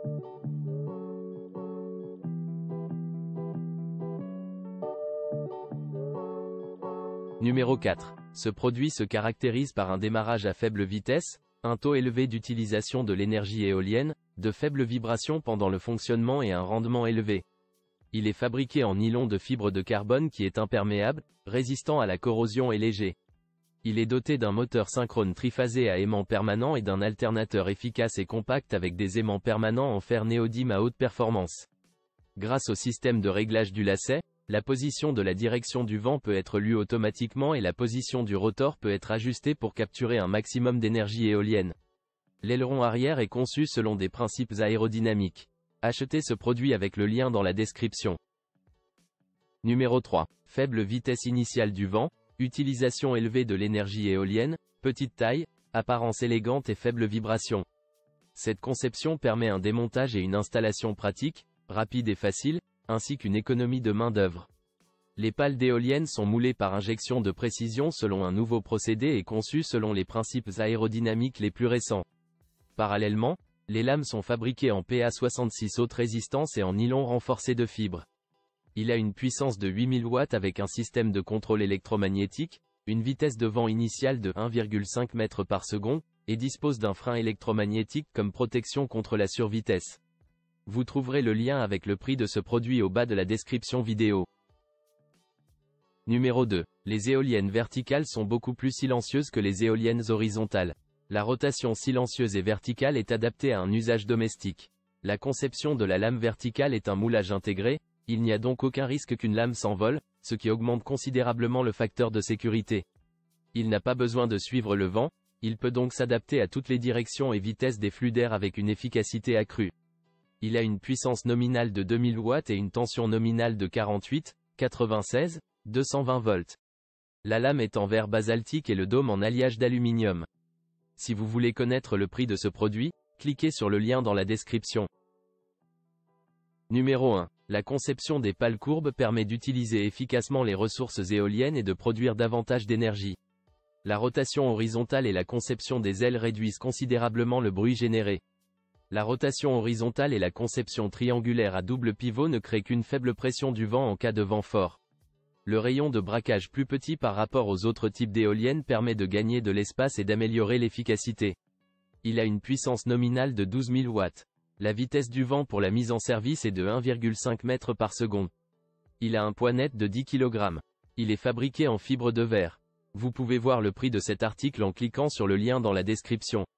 Numéro 4. Ce produit se caractérise par un démarrage à faible vitesse, un taux élevé d'utilisation de l'énergie éolienne, de faibles vibrations pendant le fonctionnement et un rendement élevé. Il est fabriqué en nylon de fibre de carbone qui est imperméable, résistant à la corrosion et léger. Il est doté d'un moteur synchrone triphasé à aimant permanent et d'un alternateur efficace et compact avec des aimants permanents en fer néodyme à haute performance. Grâce au système de réglage du lacet, la position de la direction du vent peut être lue automatiquement et la position du rotor peut être ajustée pour capturer un maximum d'énergie éolienne. L'aileron arrière est conçu selon des principes aérodynamiques. Achetez ce produit avec le lien dans la description. Numéro 3. Faible vitesse initiale du vent, utilisation élevée de l'énergie éolienne, petite taille, apparence élégante et faible vibration. Cette conception permet un démontage et une installation pratique, rapide et facile, ainsi qu'une économie de main-d'œuvre. Les pales d'éoliennes sont moulées par injection de précision selon un nouveau procédé et conçues selon les principes aérodynamiques les plus récents. Parallèlement, les lames sont fabriquées en PA66 haute résistance et en nylon renforcé de fibres. Il a une puissance de 8000 watts avec un système de contrôle électromagnétique, une vitesse de vent initiale de 1,5 m par seconde, et dispose d'un frein électromagnétique comme protection contre la survitesse. Vous trouverez le lien avec le prix de ce produit au bas de la description vidéo. Numéro 2. Les éoliennes verticales sont beaucoup plus silencieuses que les éoliennes horizontales. La rotation silencieuse et verticale est adaptée à un usage domestique. La conception de la lame verticale est un moulage intégré, il n'y a donc aucun risque qu'une lame s'envole, ce qui augmente considérablement le facteur de sécurité. Il n'a pas besoin de suivre le vent, il peut donc s'adapter à toutes les directions et vitesses des flux d'air avec une efficacité accrue. Il a une puissance nominale de 2000 watts et une tension nominale de 48, 96, 220 volts. La lame est en verre basaltique et le dôme en alliage d'aluminium. Si vous voulez connaître le prix de ce produit, cliquez sur le lien dans la description. Numéro 1. La conception des pales courbes permet d'utiliser efficacement les ressources éoliennes et de produire davantage d'énergie. La rotation horizontale et la conception des ailes réduisent considérablement le bruit généré. La rotation horizontale et la conception triangulaire à double pivot ne créent qu'une faible pression du vent en cas de vent fort. Le rayon de braquage plus petit par rapport aux autres types d'éoliennes permet de gagner de l'espace et d'améliorer l'efficacité. Il a une puissance nominale de 12 000 watts. La vitesse du vent pour la mise en service est de 1,5 m par seconde. Il a un poids net de 10 kg. Il est fabriqué en fibre de verre. Vous pouvez voir le prix de cet article en cliquant sur le lien dans la description.